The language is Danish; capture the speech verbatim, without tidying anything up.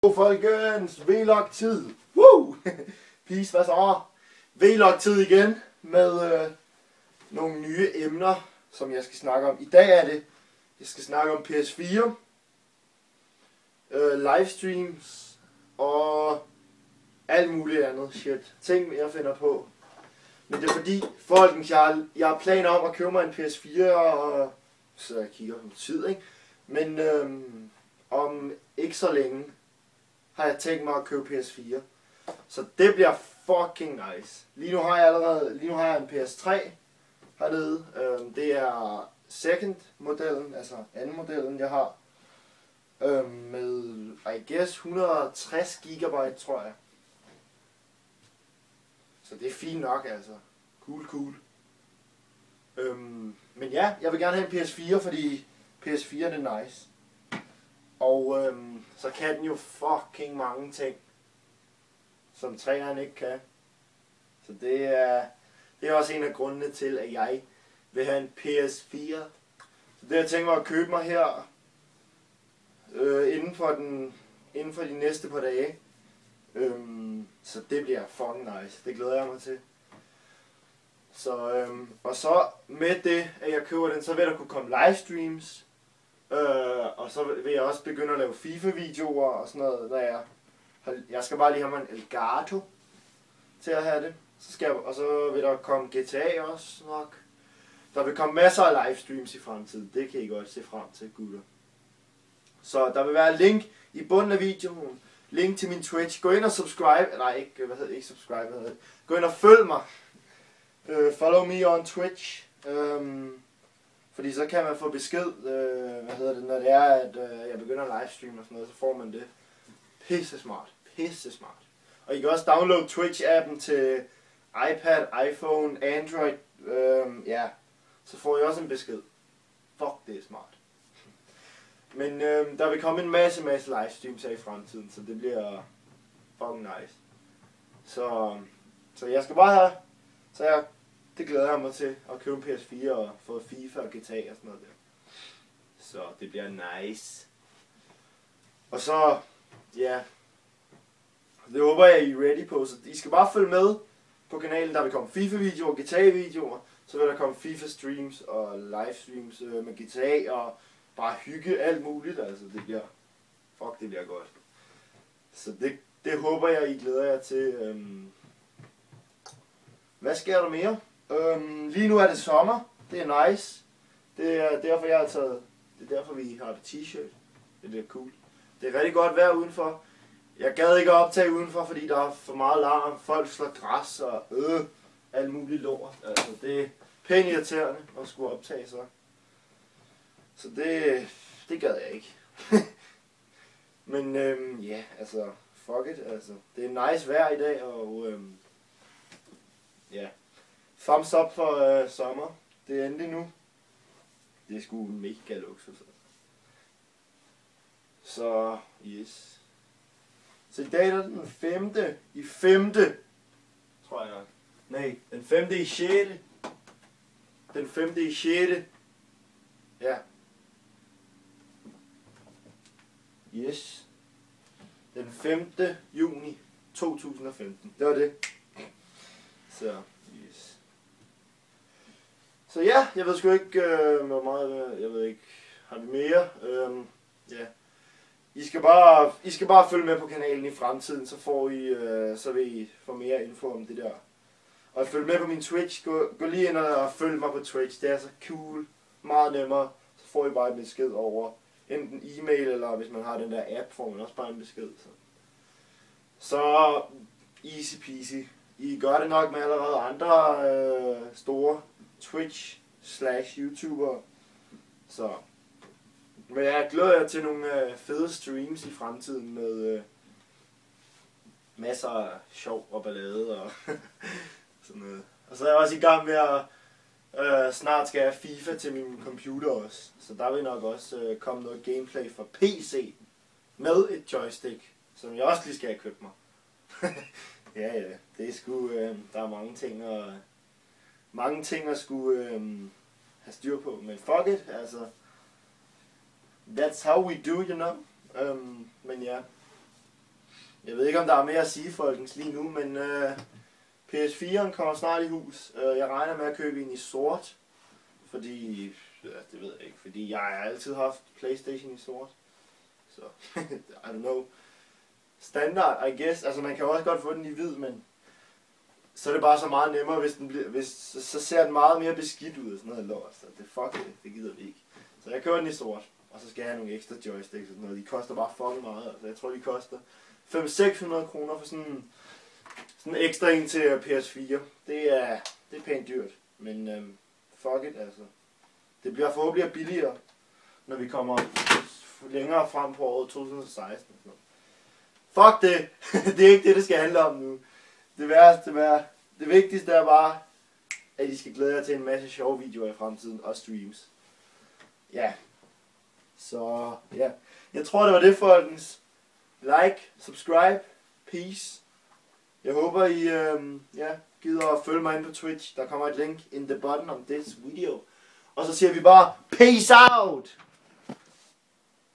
Folkens, vlog-tid. Woo! Peace, hvad så? Vlog-tid igen med øh, nogle nye emner, som jeg skal snakke om. I dag er det, jeg skal snakke om P S fire, øh, livestreams og alt muligt andet shit. Ting, jeg finder på. Men det er fordi, folkens, jeg har, jeg har planer om at købe mig en P S fire, og så jeg kigger på tid, ikke? Men øhm, om ikke så længe har jeg tænkt mig at købe P S fire. Så det bliver fucking nice. Lige nu har jeg allerede, lige nu har jeg en P S tre hernede. Øhm, det er second modellen, altså anden modellen jeg har. Øhm, med, I guess, et hundrede og tres gigabyte, tror jeg. Så det er fint nok, altså. Cool, cool. Øhm, men ja, jeg vil gerne have en P S fire, fordi P S fire er nice. Og øhm, så kan den jo fucking mange ting, som treeren ikke kan. Så det er, det er også en af grundene til, at jeg vil have en P S fire. Så det har jeg tænkt mig at købe mig her øh, inden, for den, inden for de næste par dage. Øhm, så det bliver fucking nice. Det glæder jeg mig til. Så, øhm, og så med det, at jeg køber den, så vil der kunne komme livestreams. Øh, og så vil jeg også begynde at lave FIFA-videoer og sådan noget, når jeg, jeg skal bare lige have mig en Elgato til at have det. Så skal jeg, og så vil der komme G T A også nok. Der vil komme masser af livestreams i fremtiden. Det kan I godt se frem til, gutter. Så der vil være link i bunden af videoen. Link til min Twitch. Gå ind og subscribe. Nej, ikke, hvad hedder det? Ikke subscribe, hvad hedder det? Gå ind og følg mig. Uh, follow me on Twitch. Um, fordi så kan man få besked, uh, hvad hedder det, når det er, at uh, jeg begynder at livestream og sådan noget, så får man det. Pisse smart. Pisse smart. Og I kan også downloade Twitch-appen til iPad, iPhone, Android. Um, ja, så får I også en besked. Fuck, det er smart. Men øhm, der vil komme en masse, masse livestreams her i fremtiden, så det bliver fucking nice. Så, så jeg skal bare have, så jeg, det glæder jeg mig til, at købe en P S fire og få FIFA og G T A og sådan noget der. Så det bliver nice. Og så, ja, det håber jeg, I er ready på, så I skal bare følge med på kanalen. Der vil komme FIFA-videoer, G T A-videoer, så vil der komme FIFA-streams og livestreams med G T A og bare hygge, alt muligt, altså det bliver, fuck, det bliver godt. Så det, det håber jeg, I glæder jer til. Øhm. Hvad sker der mere? Øhm, lige nu er det sommer, det er nice. Det er derfor, jeg har taget, det er derfor, vi har det t-shirt. Det er cool. Det er rigtig godt vejr udenfor. Jeg gad ikke at optage udenfor, fordi der er for meget larm. Folk slår græs og øh, alt muligt lort. Altså det er pænt irriterende at skulle optage så. Så det, det gad jeg ikke. Men øhm, ja, altså, fuck it, altså. Det er nice vejr i dag, og øhm, ja. Thumbs up for øh, sommer. Det er endelig nu. Det er sgu mega luksus. Altså. Så, yes. Så i dag er den femte i femte, tror jeg nok. Nej, den femte i sjette. Den femte i sjette. Ja. Yes. Den femte juni to tusind og femten. Det var det. Så, yes. Så ja, jeg ved sgu ikke, øh, hvor meget, jeg ved ikke, har vi mere? Øhm, ja. I skal bare, I skal bare følge med på kanalen i fremtiden, så får I, øh, så vil I få mere info om det der. Og følg med på min Twitch, gå, gå lige ind og følg mig på Twitch, det er så cool, meget nemmere, så får I bare en besked over enten e-mail, eller hvis man har den der app, får man også bare en besked. Så, så easy peasy. I gør det nok med allerede andre øh, store Twitch slash YouTuber. Så, men jeg glæder jer til nogle øh, fede streams i fremtiden med øh, masser af sjov og ballade og sådan noget. Og så er jeg også i gang med at Øh, snart skal jeg have FIFA til min computer også, så der vil nok også øh, komme noget gameplay fra P C med et joystick, som jeg også lige skal have købt mig. ja, ja, det er sgu, øh, der er mange ting at, mange ting at skulle øh, have styr på, men fuck it, altså, that's how we do, you know. Um, men ja, Jeg ved ikke, om der er mere at sige, folkens, lige nu, men øh, P S fire'en kommer snart i hus. Øh, jeg regner med at købe en i sort, fordi, ja, det ved jeg ikke, fordi jeg har altid haft PlayStation i sort. Så, I don't know. Standard, I guess. Altså, man kan også godt få den i hvid, men så er det bare så meget nemmere, hvis den bliver, hvis, så, så ser den meget mere beskidt ud og sådan noget lort. Så det fuck det, det gider vi ikke. Så jeg køber den i sort, og så skal jeg have nogle ekstra joysticks og sådan noget. De koster bare fucking meget. Altså, jeg tror, de koster fem til seks hundrede kroner for sådan sådan ekstra en til P S fire. Det er, det er pænt dyrt, men øhm, fuck it, altså. Det bliver forhåbentlig billigere, når vi kommer længere frem på året to tusind og seksten. Fuck det! Det er ikke det, det skal handle om nu. Det værste, det, værste, det vigtigste er bare, at I skal glæde jer til en masse sjove videoer i fremtiden og streams. Ja. Så, ja. Jeg tror, det var det, folkens. Like, subscribe, peace. Jeg håber, I øhm, ja, gider at følge mig ind på Twitch. Der kommer et link in the bottom of this video. Og så siger vi bare, peace out!